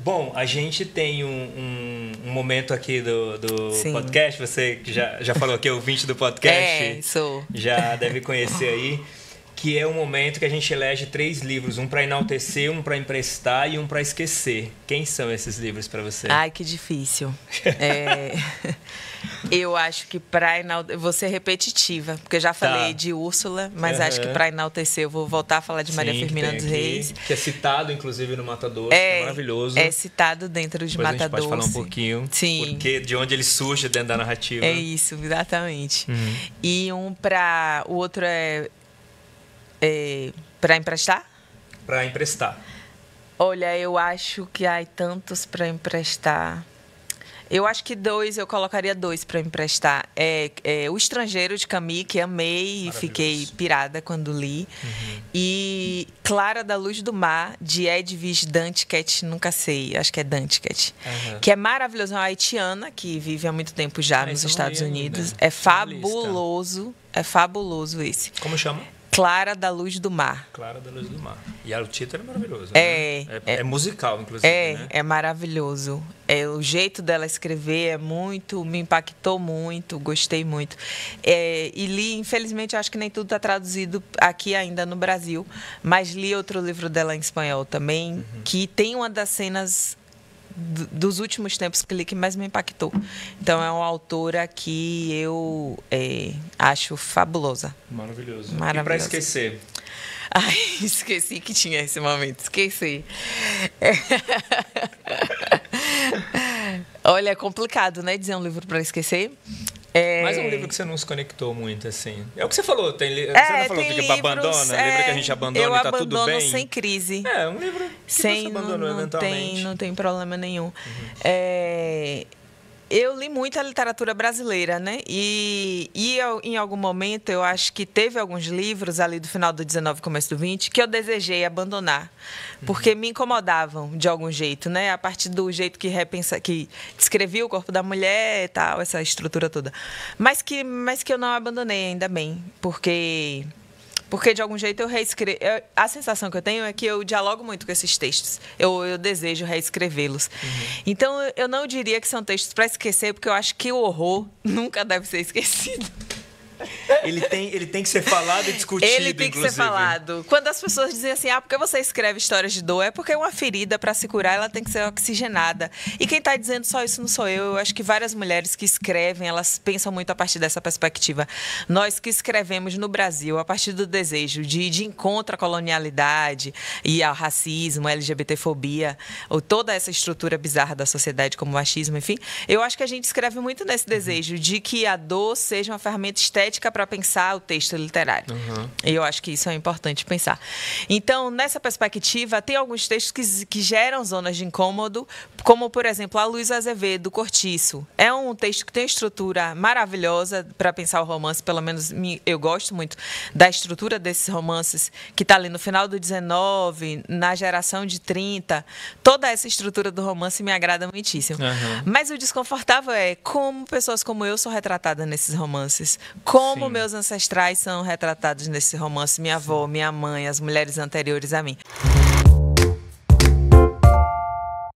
Bom, a gente tem um momento aqui do Sim. podcast, você que já falou que é ouvinte do podcast, sou. já deve conhecer aí, que é o momento que a gente elege 3 livros, um para enaltecer, um para emprestar e um para esquecer. Quem são esses livros para você? Ai, que difícil. Eu acho que para enaltecer... Vou ser repetitiva, porque eu já falei de Úrsula, mas acho que para enaltecer eu vou voltar a falar de Maria Firmina dos Reis. Que é citado, inclusive, no Matador, que é maravilhoso. É citado dentro de Matador. Depois a gente pode falar um pouquinho. Sim. Porque de onde ele surge dentro da narrativa. É isso, exatamente. E o outro é para emprestar? Para emprestar. Olha, eu acho que há tantos para emprestar. Eu acho que eu colocaria 2 para emprestar. O Estrangeiro, de Camus, que amei e fiquei pirada quando li. E Clara da Luz do Mar, de Edwige Danticat, nunca sei, acho que é Danticat. Que é maravilhoso, é uma haitiana que vive há muito tempo já nos Estados Unidos. É fabuloso, esse. Como chama? Clara da Luz do Mar. Clara da Luz do Mar. E o título é maravilhoso. É musical, inclusive. Né? É maravilhoso. O jeito dela escrever me impactou muito, gostei muito. E li, infelizmente, eu acho que nem tudo está traduzido aqui ainda no Brasil, mas li outro livro dela em espanhol também, que tem uma das cenas dos últimos tempos que li que mais me impactou. Então, é uma autora que eu acho fabulosa. Maravilhoso. Maravilhosa. E para esquecer? Ai, esqueci que tinha esse momento. Esqueci. Olha, é complicado, né? Dizer um livro para esquecer. Mas é um livro que você não se conectou muito, assim. É o que você falou. Você não falou que abandona? Livro que a gente abandona e tá tudo bem? Eu abandono sem crise. Um livro que você abandonou eventualmente. Não tem problema nenhum. Eu li muita literatura brasileira, né? E em algum momento, eu acho que teve alguns livros ali do final do 19, começo do 20, que eu desejei abandonar, porque me incomodavam de algum jeito, né? A partir do jeito que descrevia o corpo da mulher e tal, essa estrutura toda. Mas que eu não abandonei, ainda bem, porque de algum jeito eu reescrevo. A sensação que eu tenho é que eu dialogo muito com esses textos. Eu desejo reescrevê-los. Então, eu não diria que são textos para esquecer, porque eu acho que o horror nunca deve ser esquecido. Ele tem que ser falado e discutido, Ele tem que ser falado. Quando as pessoas dizem assim, porque você escreve histórias de dor, é porque uma ferida, para se curar, ela tem que ser oxigenada. E quem está dizendo só isso não sou eu. Eu acho que várias mulheres que escrevem, elas pensam muito a partir dessa perspectiva. Nós que escrevemos no Brasil, a partir do desejo de ir de encontro à colonialidade e ao racismo, à LGBTfobia, ou toda essa estrutura bizarra da sociedade, como o machismo, enfim, eu acho que a gente escreve muito nesse desejo de que a dor seja uma ferramenta estética para pensar o texto literário. E eu acho que isso é importante pensar. Então, nessa perspectiva, tem alguns textos que geram zonas de incômodo, como, por exemplo, A Luísa Azevedo, Cortiço. É um texto que tem uma estrutura maravilhosa para pensar o romance, pelo menos eu gosto muito da estrutura desses romances, que está ali no final do 19, na geração de 30. Toda essa estrutura do romance me agrada muitíssimo. Mas o desconfortável é como pessoas como eu sou retratada nesses romances, como meus ancestrais são retratados nesse romance, minha avó, minha mãe, as mulheres anteriores a mim.